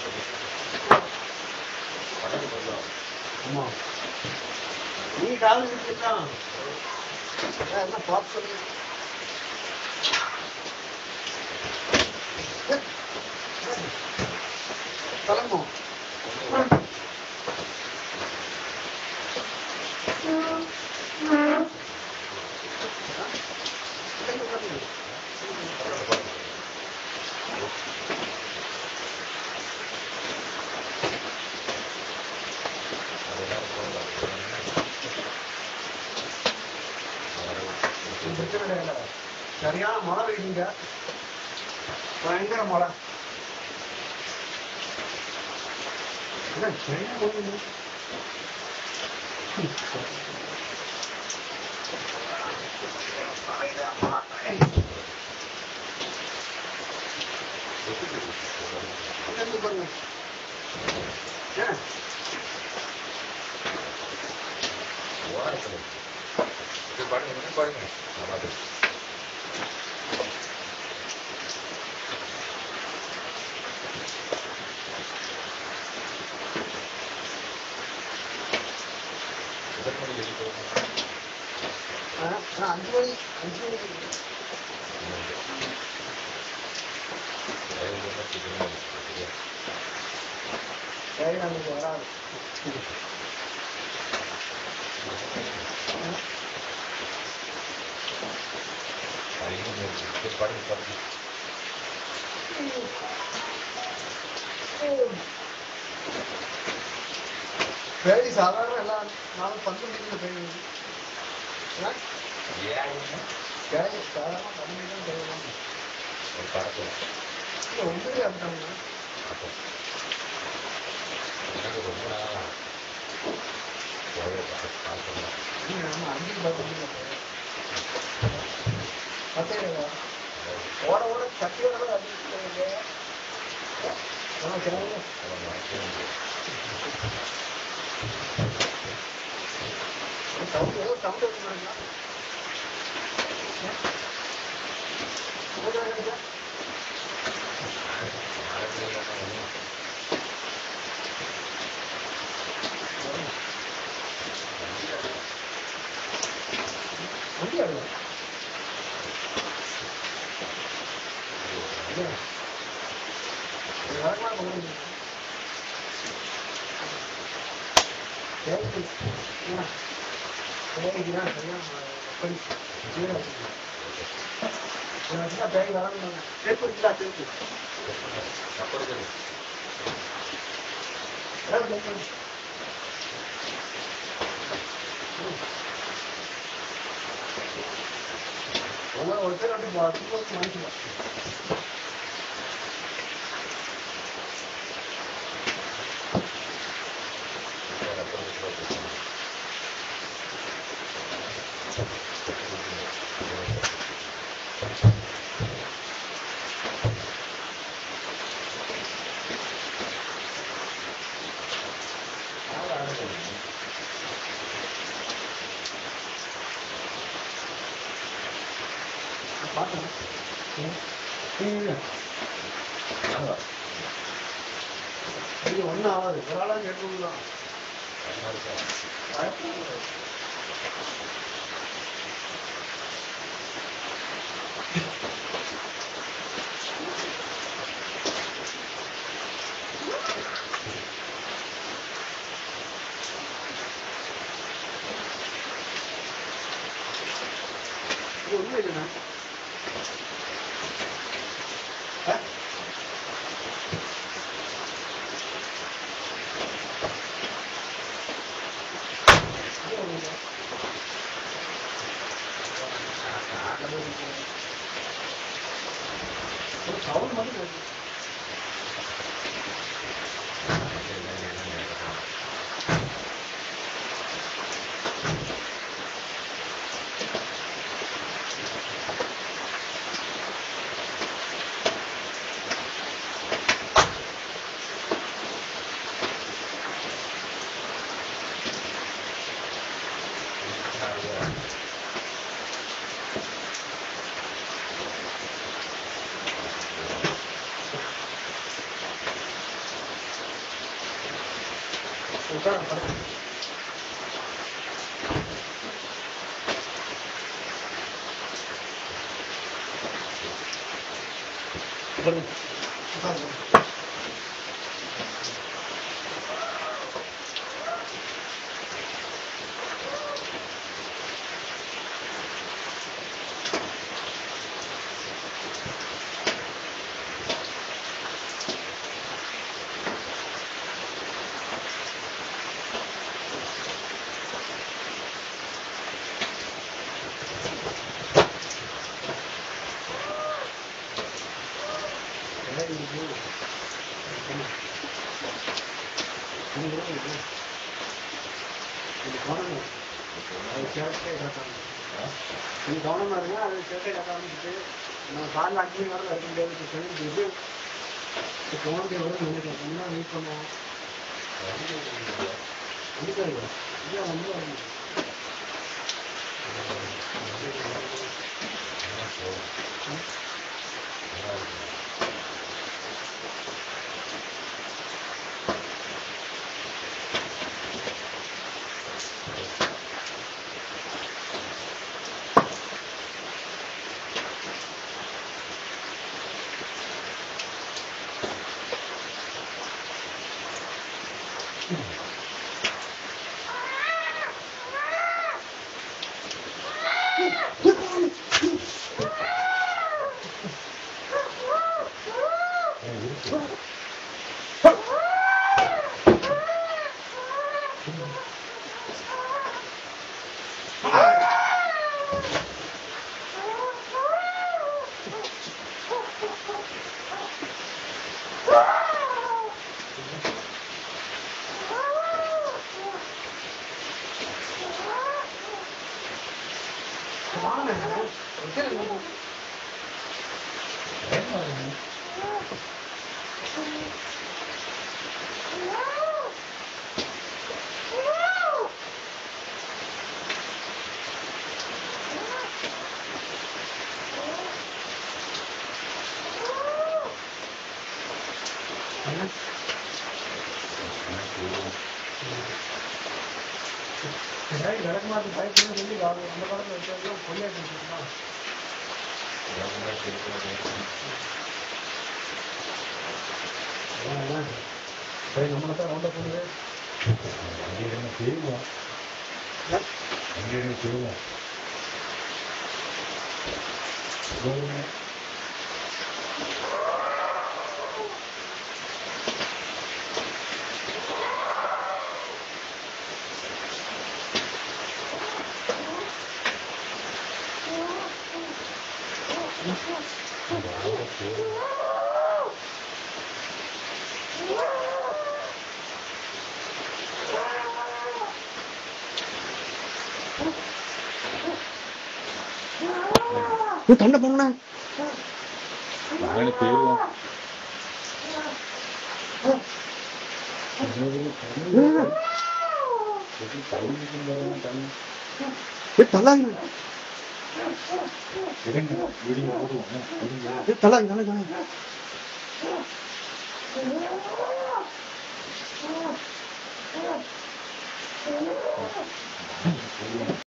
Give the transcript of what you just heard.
ஆமா நீ காலேஜ் இருக்கான் என்ன பார்த்து சொல்லு கிளம்பும் சரியான மழை பெய்யுங்க பயங்கர மழை என்ன சென்னை போகுது பாருங்க பாருங்க அஞ்சு மணி நமக்கு வராது பேடி சாதாரண எல்லாம் நானும் 12 பேடி பேடி சாதாரண 12 பேருவாங்க ஒன்றுமே அப்படின்னா அஞ்சு பத்து ஓட ஓட சட்டியோட சவுண்ட் ஏதோ சவுண்ட் வச்சுருந்தா வண்டி ஆடுங்க பேய் வராங்க ஒரு பேர் வந்து மனுஷன் இது ஒன்றும் ஆகாது ஒரு ஆளாக கேட்டுதான் இது ஒன்றும் இல்லைண்ணா சவுண்ட் மட்டும் உட்கார படுத்து உட்காரு. கவனமா இருங்க. அது சேட்டை கட்ட ஆரம்பிச்சுட்டு நம்ம காலில் 5 மணி நேரம் இருக்க முடியாது. கவனம் தேவைன்னு நினைக்கிறேன். என்ன வெயிட் பண்ணுவோம். இல்லை வந்து விளக்கமாத்து பைப்னு சொல்லி அந்த படத்தில் வச்சது பொய்யாச்சு. நம்மளை தான் ரவுண்ட போடுது. செய்வோம் செய்வோம் தொண்டை போனா போயிருவோம். தலாங்க